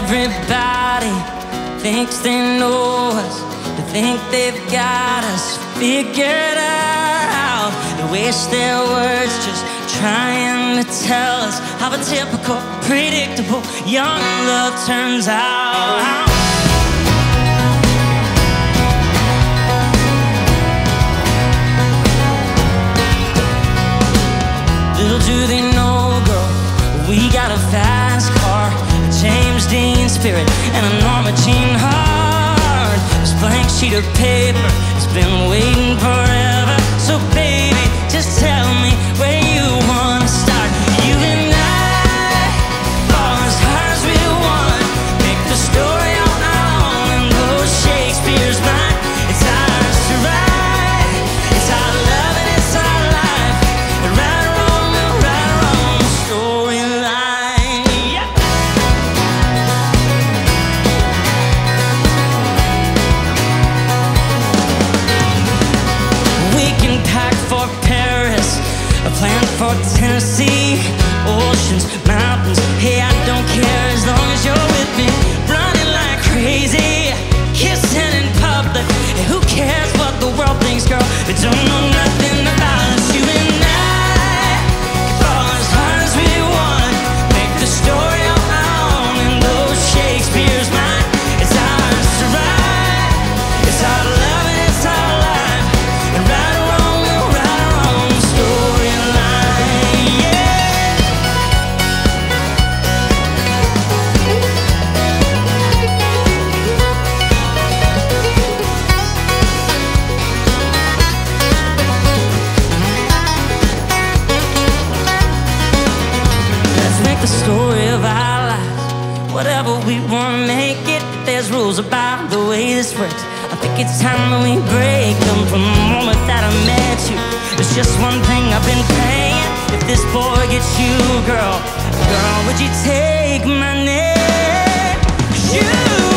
Everybody thinks they know us. They think they've got us figured out. They waste their words just trying to tell us how a typical, predictable young love turns out. Little do they know, girl, we got a fast car, a James Dean spirit, and a Norma Jean heart. This blank sheet of paper has been waiting forever. So baby, just tell me where you wanna start. You and I, fall as hard as we want, make the story on our own and blow Shakespeare's mind. It's ours to write, it's our love and it's our life. And right or wrong, storyline. Yeah. We can pack for Paris, a plan for Tennessee, oceans, mountains. Hey, I don't care as long as you're with me. Running like crazy, kissing in public. Hey, who cares what the world thinks, girl? They don't know nothing about us. You and I can fall as hard as we want, make the story on our own and blow Shakespeare's mind. It's ours to write, it's our love and it's our life. And right or wrong, we'll write our own storyline. Yeah. Let's make the story of our lives whatever we want, make it. There's rules about the way this works. I think it's time that we break them. From the moment that I met you, there's just one thing I've been praying. If this boy gets you, girl, would you take my name? 'Cause you